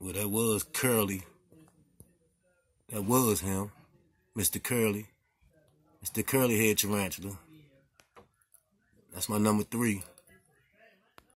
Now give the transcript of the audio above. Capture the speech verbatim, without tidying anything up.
Well, that was Curly. That was him, Mister Curly. Mister Curly Head Tarantula. That's my number three.